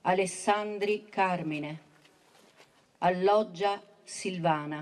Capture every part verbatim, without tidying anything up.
Alessandri Carmine, Alloggia Silvana,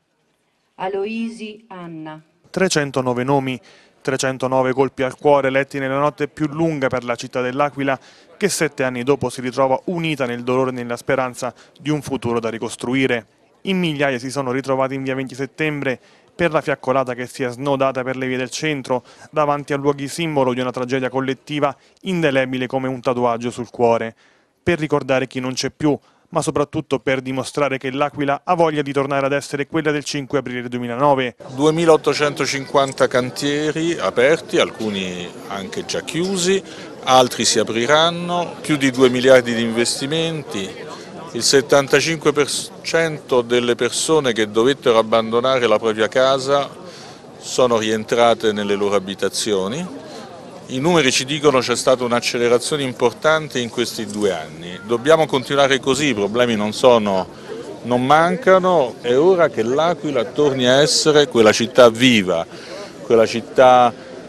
Aloisi Anna. trecentonove nomi, trecentonove colpi al cuore letti nella notte più lunga per la città dell'Aquila, che sette anni dopo si ritrova unita nel dolore e nella speranza di un futuro da ricostruire. In migliaia si sono ritrovati in via venti settembre per la fiaccolata che si è snodata per le vie del centro, davanti a luoghi simbolo di una tragedia collettiva indelebile come un tatuaggio sul cuore, per ricordare chi non c'è più, ma soprattutto per dimostrare che l'Aquila ha voglia di tornare ad essere quella del cinque aprile duemilanove. duemilaottocentocinquanta cantieri aperti, alcuni anche già chiusi, altri si apriranno, più di due miliardi di investimenti, il settantacinque per cento delle persone che dovettero abbandonare la propria casa sono rientrate nelle loro abitazioni. I numeri ci dicono che c'è stata un'accelerazione importante in questi due anni. Dobbiamo continuare così, i problemi non sono, non mancano, è ora che l'Aquila torni a essere quella città viva, quella città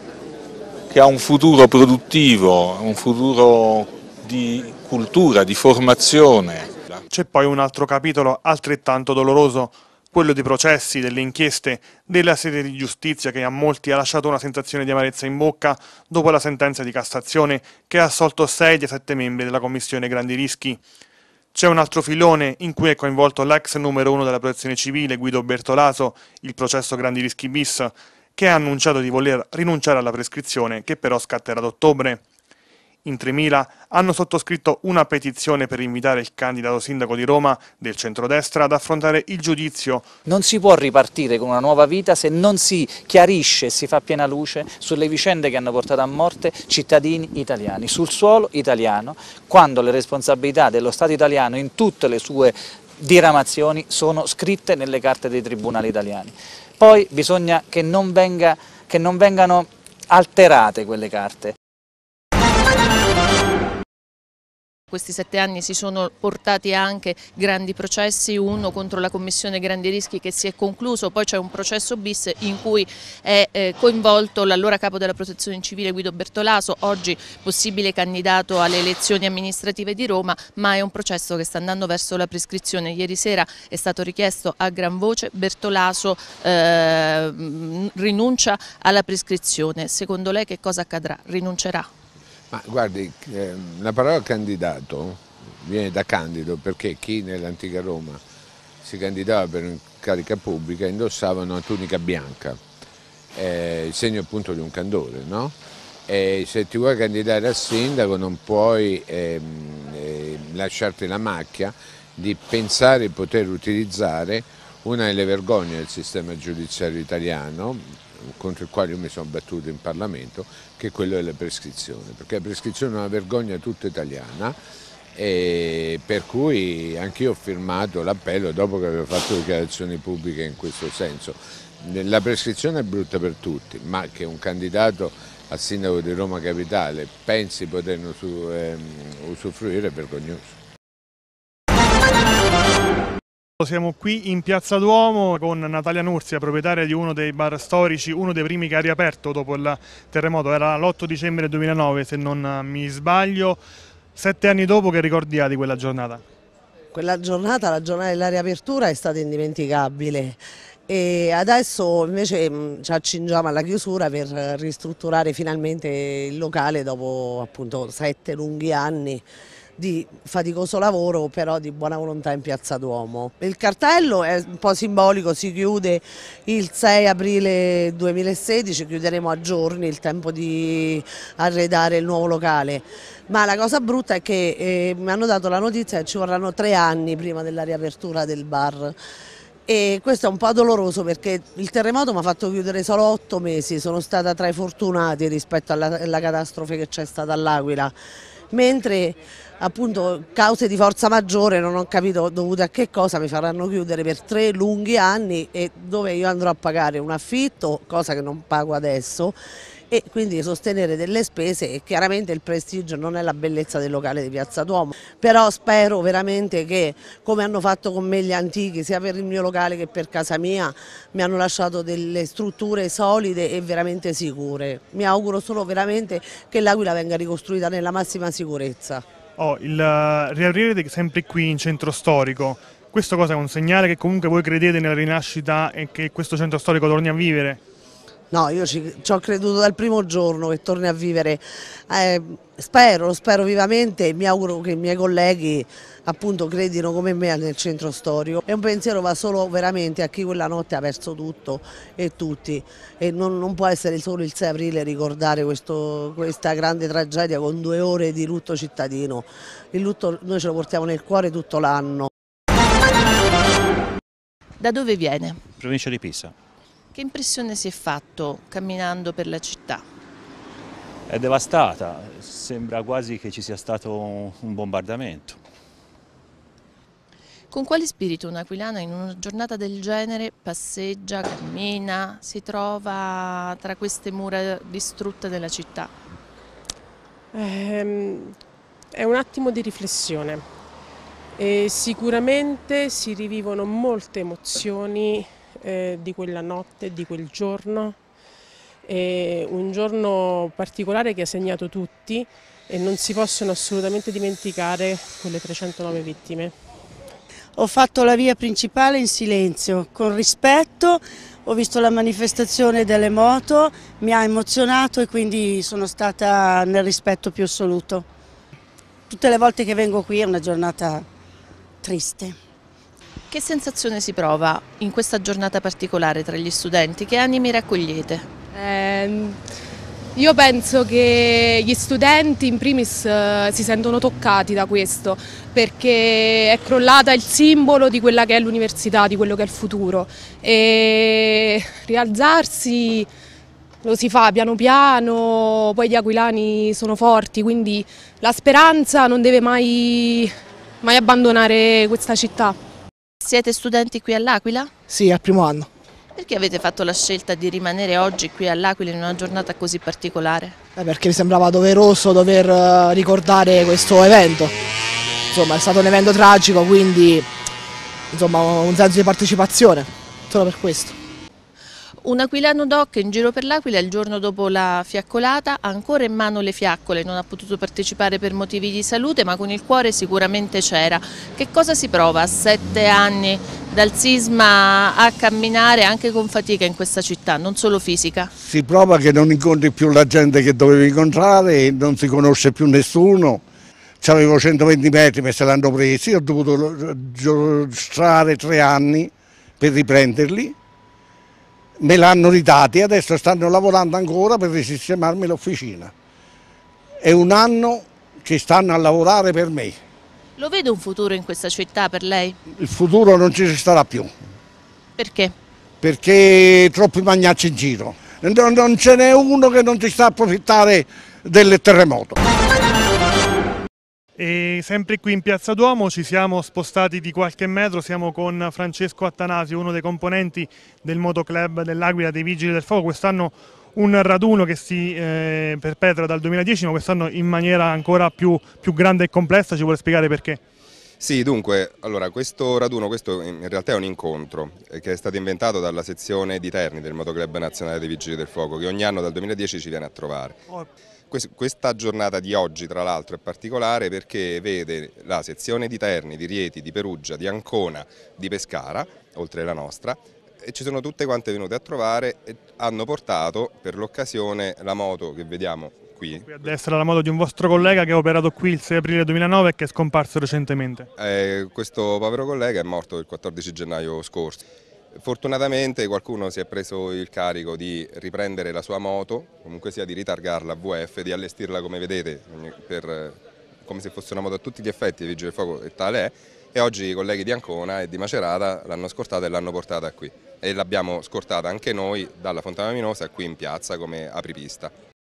che ha un futuro produttivo, un futuro di cultura, di formazione. C'è poi un altro capitolo altrettanto doloroso, quello dei processi, delle inchieste, della sede di giustizia che a molti ha lasciato una sensazione di amarezza in bocca dopo la sentenza di Cassazione che ha assolto sei dei sette membri della Commissione Grandi Rischi. C'è un altro filone in cui è coinvolto l'ex numero uno della Protezione Civile Guido Bertolaso, il processo Grandi Rischi bis, che ha annunciato di voler rinunciare alla prescrizione che però scatterà ad ottobre. In tremila hanno sottoscritto una petizione per invitare il candidato sindaco di Roma del centrodestra ad affrontare il giudizio. Non si può ripartire con una nuova vita se non si chiarisce e si fa piena luce sulle vicende che hanno portato a morte cittadini italiani, sul suolo italiano, quando le responsabilità dello Stato italiano in tutte le sue diramazioni sono scritte nelle carte dei tribunali italiani. Poi bisogna che non, venga, che non vengano alterate quelle carte. Questi sette anni si sono portati anche grandi processi, uno contro la Commissione Grandi Rischi che si è concluso, poi c'è un processo bis in cui è eh, coinvolto l'allora capo della Protezione Civile Guido Bertolaso, oggi possibile candidato alle elezioni amministrative di Roma, ma è un processo che sta andando verso la prescrizione. Ieri sera è stato richiesto a gran voce, Bertolaso eh, rinuncia alla prescrizione. Secondo lei che cosa accadrà? Rinuncerà? Ma guardi, eh, la parola candidato viene da candido perché chi nell'antica Roma si candidava per una carica pubblica indossava una tunica bianca, eh, il segno appunto di un candore, no? E se ti vuoi candidare a sindaco non puoi ehm, eh, lasciarti la macchia di pensare di poter utilizzare una delle vergogne del sistema giudiziario italiano, contro il quale io mi sono battuto in Parlamento, che è quello della prescrizione, perché la prescrizione è una vergogna tutta italiana e per cui anch'io ho firmato l'appello dopo che avevo fatto dichiarazioni pubbliche in questo senso. La prescrizione è brutta per tutti, ma che un candidato a sindaco di Roma Capitale pensi di poterne usufruire è vergognoso. Siamo qui in Piazza Duomo con Natalia Nursia, proprietaria di uno dei bar storici, uno dei primi che ha riaperto dopo il terremoto, era l'otto dicembre duemilanove se non mi sbaglio. Sette anni dopo, che ricordi ha di quella giornata? Quella giornata, la giornata della riapertura, è stata indimenticabile e adesso invece ci accingiamo alla chiusura per ristrutturare finalmente il locale dopo appunto sette lunghi anni di faticoso lavoro, però di buona volontà in Piazza Duomo. Il cartello è un po' simbolico, si chiude il sei aprile duemilasedici, chiuderemo a giorni, il tempo di arredare il nuovo locale, ma la cosa brutta è che eh, mi hanno dato la notizia che ci vorranno tre anni prima della riapertura del bar. E questo è un po' doloroso perché il terremoto mi ha fatto chiudere solo otto mesi, sono stata tra i fortunati rispetto alla, alla catastrofe che c'è stata all'Aquila, mentre appunto cause di forza maggiore, non ho capito dovute a che cosa, mi faranno chiudere per tre lunghi anni e dove io andrò a pagare un affitto, cosa che non pago adesso, e quindi sostenere delle spese e chiaramente il prestigio non è la bellezza del locale di Piazza Duomo, però spero veramente che come hanno fatto con me gli antichi sia per il mio locale che per casa mia mi hanno lasciato delle strutture solide e veramente sicure. Mi auguro solo veramente che l'Aquila venga ricostruita nella massima sicurezza. Oh, il uh, riaprire sempre qui in centro storico, questo cosa è un segnale che comunque voi credete nella rinascita e che questo centro storico torni a vivere? No, io ci, ci ho creduto dal primo giorno che torni a vivere, eh, spero, lo spero vivamente e mi auguro che i miei colleghi appunto credino come me nel centro storico. E un pensiero va solo veramente a chi quella notte ha perso tutto e tutti, e non, non può essere solo il sei aprile ricordare questo, questa grande tragedia con due ore di lutto cittadino. Il lutto noi ce lo portiamo nel cuore tutto l'anno. Da dove viene? Provincia di Pisa. Che impressione si è fatto camminando per la città? È devastata, sembra quasi che ci sia stato un bombardamento. Con quale spirito un aquilano in una giornata del genere passeggia, cammina, si trova tra queste mura distrutte della città? Ehm, è un attimo di riflessione e sicuramente si rivivono molte emozioni eh, di quella notte, di quel giorno, e un giorno particolare che ha segnato tutti e non si possono assolutamente dimenticare quelle trecentonove vittime. Ho fatto la via principale in silenzio, con rispetto, ho visto la manifestazione delle moto, mi ha emozionato e quindi sono stata nel rispetto più assoluto. Tutte le volte che vengo qui è una giornata triste. Che sensazione si prova in questa giornata particolare tra gli studenti? Che animi raccogliete? Eh, io penso che gli studenti in primis eh, si sentono toccati da questo, perché è crollata il simbolo di quella che è l'università, di quello che è il futuro, e rialzarsi lo si fa piano piano, poi gli aquilani sono forti, quindi la speranza non deve mai, mai abbandonare questa città. Siete studenti qui all'Aquila? Sì, al primo anno. Perché avete fatto la scelta di rimanere oggi qui all'Aquila in una giornata così particolare? Eh, perché mi sembrava doveroso dover uh, ricordare questo evento. Insomma, è stato un evento tragico, quindi insomma, un senso di partecipazione, solo per questo. Un aquilano doc in giro per l'Aquila il giorno dopo la fiaccolata, ha ancora in mano le fiaccole, non ha potuto partecipare per motivi di salute, ma con il cuore sicuramente c'era. Che cosa si prova a sette anni dal sisma a camminare anche con fatica in questa città, non solo fisica? Si prova che non incontri più la gente che dovevi incontrare, non si conosce più nessuno. C'avevo centoventi metri, me se l'hanno presi, ho dovuto giostrare tre anni per riprenderli. Me l'hanno ridati e adesso stanno lavorando ancora per risistemarmi l'officina. È un anno che stanno a lavorare per me. Lo vede un futuro in questa città per lei? Il futuro non ci sarà più. Perché? Perché troppi magnacci in giro. Non, non ce n'è uno che non si sta a approfittare del terremoto. E sempre qui in Piazza Duomo ci siamo spostati di qualche metro, siamo con Francesco Attanasio, uno dei componenti del motoclub dell'Aquila dei Vigili del Fuoco. Quest'anno un raduno che si eh, perpetra dal duemiladieci, ma quest'anno in maniera ancora più, più grande e complessa. Ci vuole spiegare perché? Sì, dunque, allora, questo raduno, questo in realtà è un incontro che è stato inventato dalla sezione di Terni del Motoclub Nazionale dei Vigili del Fuoco, che ogni anno dal duemiladieci ci viene a trovare. Oh. Questa giornata di oggi, tra l'altro, è particolare perché vede la sezione di Terni, di Rieti, di Perugia, di Ancona, di Pescara, oltre la nostra, e ci sono tutte quante venute a trovare e hanno portato per l'occasione la moto che vediamo qui. Qui a destra la moto di un vostro collega che ha operato qui il sei aprile duemilanove e che è scomparso recentemente. Eh, questo povero collega è morto il quattordici gennaio scorso. Fortunatamente qualcuno si è preso il carico di riprendere la sua moto, comunque sia di ritargarla a V F, di allestirla come vedete, per, come se fosse una moto a tutti gli effetti, i Vigili del Fuoco e tale è, e oggi i colleghi di Ancona e di Macerata l'hanno scortata e l'hanno portata qui. E l'abbiamo scortata anche noi dalla Fontana Minosa qui in piazza come apripista.